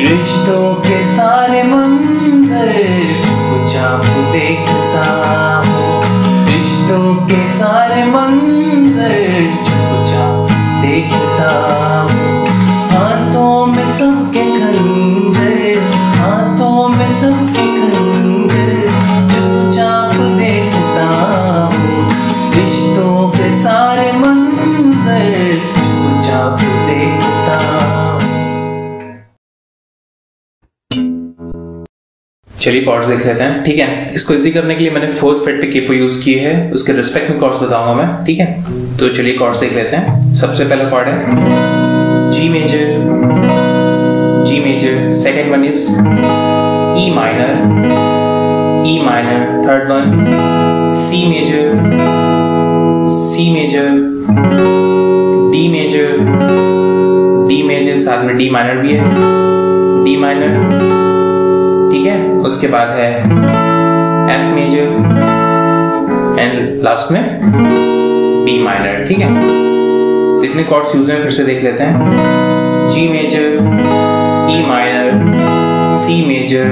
रिश्तों के सारे मंजर चुपचाप देखता हूँ, रिश्तों के सारे मंजर चुपचाप देखता हूँ। हाथों में सबके खंजर, हाथों में सबके खंजर चुपचाप देखता हूँ, रिश्तों के सारे मंजर चुपचाप देखता हूँ। चलिए कॉर्ड्स देख लेते हैं, ठीक है। इसको इजी करने के लिए मैंने फोर्थ फ्रेट पे केपो यूज की है, उसके रिस्पेक्ट में कॉर्ड्स बताऊंगा मैं, ठीक है। तो चलिए कॉर्ड्स देख लेते हैं। सबसे पहला कॉर्ड है G major, second one is E minor, third one C major, D major, साथ में डी माइनर भी है, डी माइनर, ठीक है। उसके बाद है एफ मेजर एंड लास्ट में बी माइनर, ठीक है। तो इतने कॉर्ड्स यूज हैं, फिर से देख लेते हैं। G major, E minor, C major,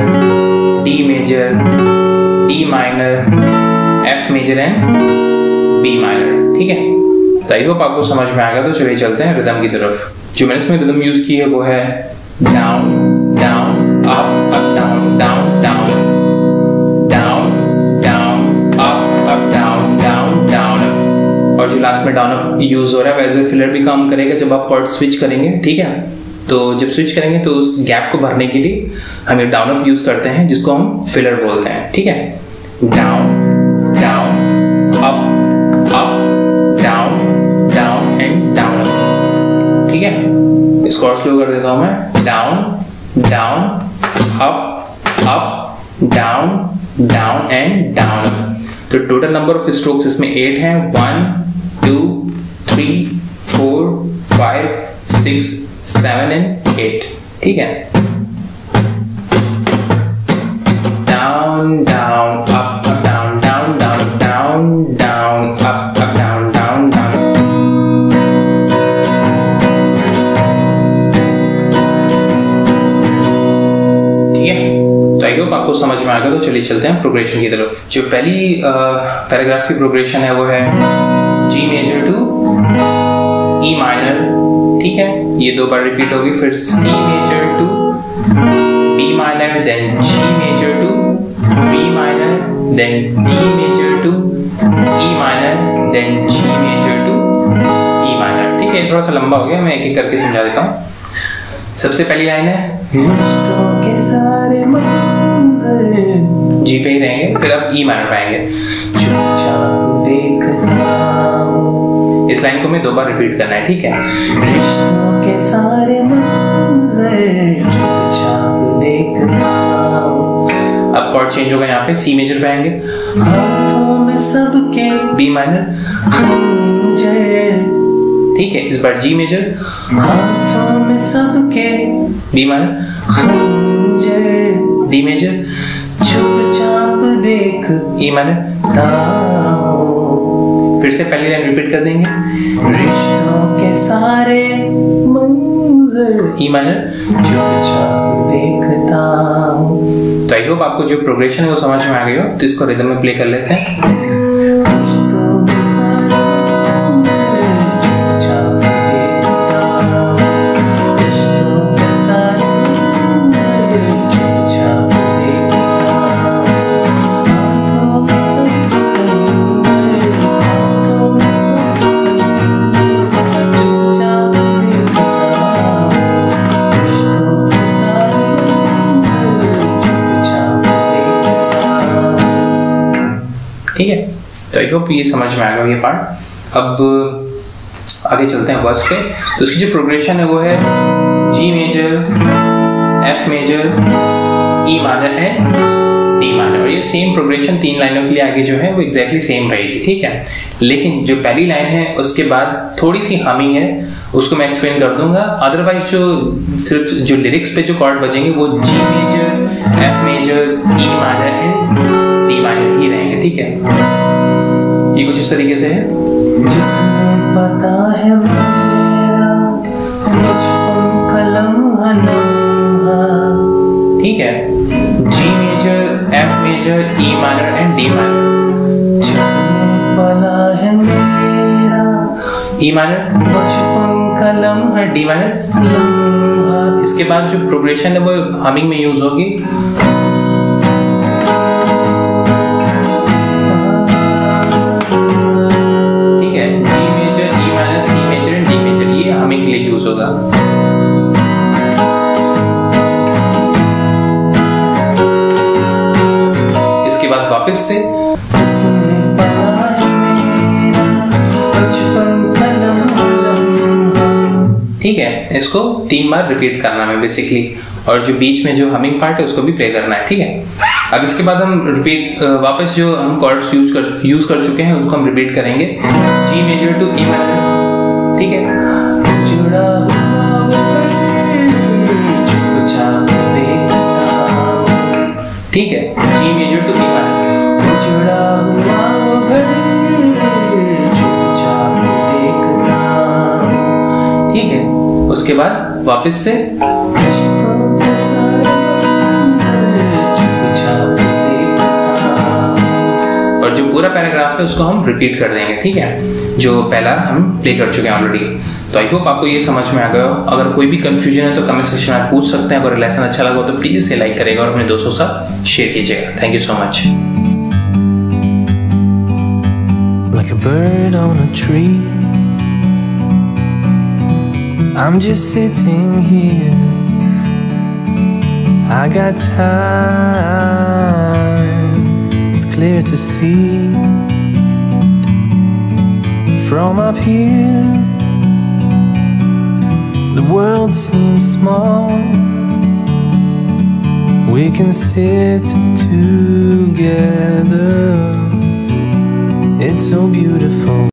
D minor, F major and B minor, ठीक है। तो आई होप आपको समझ में आ गया। तो चलिए चलते हैं रिदम की तरफ। जो मैंने इसमें रिदम यूज की है वो है down down up up down down down down down up up down down down. और जो लास्ट में डाउन अप यूज हो रहा है वैसे फिलर भी काम करेगा जब आप कॉर्ड स्विच करेंगे, ठीक है। तो जब स्विच करेंगे तो उस गैप को भरने के लिए हम ये डाउन अप यूज करते हैं, जिसको हम फिलर बोलते हैं, ठीक है। Down down up up down down and down up, ठीक है। इस कॉर्ड स्लो कर देता हूं मैं। Down down up up down down and down. तो टोटल नंबर ऑफ स्ट्रोक्स इसमें 8 हैं। 1 2 3 4 5 6 7 एंड 8, ठीक है। Down down up up down down down down down up up down down down. ठीक है, तो आई होप आपको समझ में आ गया। तो चलिए चलते हैं प्रोग्रेशन की तरफ। जो पहली पैराग्राफ की प्रोग्रेशन है वो है G major to E minor, ठीक है। ये 2 बार रिपीट होगी। फिर C major to B minor, then G major to B minor, then D major to E minor, then G major to E minor, ठीक है। थोड़ा सा लंबा हो गया, मैं एक एक करके समझा देता हूँ। सबसे पहली लाइन है रिश्तों के सारे मंजर, जी पे ही रहेंगे, फिर अब ई माइनर पे आएंगे। चुपचाप देखता हूँ, इस लाइन को मैं 2 बार रिपीट करना है, ठीक है। रिश्तों के सारे मंजर चुपचाप देखता हूँ। अब कॉर्ड चेंज होगा, यहाँ पे सी मेजर पे आएंगे, हाथों में सबके बी माइनर, खंजर, ठीक है। इस बार जी मेजर, हाथों में सबके बी माइनर, खंजर, डी मेजर, चुपचाप देख ई माइनर। फिर से पहली लाइन रिपीट कर देंगे। रिश्तों के सारे मंजर ई माइनर, चुपचाप देखता हूँ। तो आई होप आपको जो प्रोग्रेशन है वो समझ में आ गई हो। तो इसको रिदम में प्ले कर लेते हैं। रिश्तों के सारे मंजर चुपचाप देखता हूँ, रिश्तों के सारे मंजर चुपचाप देखता हूँ। हाथों में सबके खंजर, हाथों में सबके खंजर चुपचाप देखता हूँ, रिश्तों के सारे मंजर चुपचाप देखता हूँ। ठीक है, तो आई होप ये समझ में आ गया ये पार्ट। अब आगे चलते हैं वर्स पे। तो उसकी जो प्रोग्रेशन है वो है G major, F major, E minor and D minor. और ये सेम प्रोग्रेशन 3 लाइनों के लिए आगे जो है वो एग्जैक्टली सेम रहेगी, ठीक है। लेकिन जो पहली लाइन है उसके बाद थोड़ी सी हमिंग है, उसको मैं एक्सप्लेन कर दूंगा। अदरवाइज जो सिर्फ जो लिरिक्स पे जो कॉर्ड बजेंगे वो G major, F major, E minor and D minor ही रहेंगे, ठीक है। ये कुछ इस तरीके से है। जिसमें पता है मेरा बचपन का लम्हा लम्हा, ठीक है, G major, F major, E minor and D minor. जिसमें पला है मेरा E माइनर, बचपन का लम्हा, D माइनर। लम्हा। इसके बाद जो प्रोग्रेशन है वो हमिंग में यूज होगी। ठीक है, G major, E minor, C major and D major, ये हमिंग के लिए यूज होगा। इसके बाद वापस से जिसमें पला है मेरा बचपन का लम्हा, लम्हा। ठीक है, इसको 3 बार रिपीट करना है बेसिकली, और जो बीच में जो हमिंग पार्ट है उसको भी प्ले करना है। ठीक है, अब इसके बाद हम रिपीट वापस जो हम कॉर्ड्स यूज कर चुके हैं उनको हम रिपीट करेंगे। G major to E minor. ठीक है, जुड़ा हुआ चुपचाप देखता हूँ। ठीक है, G major to E minor. जुड़ा हुआ वो घर चुपचाप देखता हूँ। ठीक है, उसके बाद वापस से रिश्तों के सारे चुपचाप देखता हूँ। और जो पूरा पैराग्राफ है उसको हम रिपीट कर देंगे। ठीक है, जो पहला हम प्ले कर चुके हैं ऑलरेडी। तो आई होप आपको ये समझ में आ गया हो। अगर कोई भी कंफ्यूजन है तो कमेंट सेक्शन में पूछ सकते हैं। अगर लेसन अच्छा लगा हो तो प्लीज इसे लाइक करेगा और अपने दोस्तों के साथ शेयर कीजिएगा। Thank you so much. Like a bird on a tree, I'm just sitting here. I got time, it's clear to see. From up here, the world seems small. We can sit together. It's so beautiful.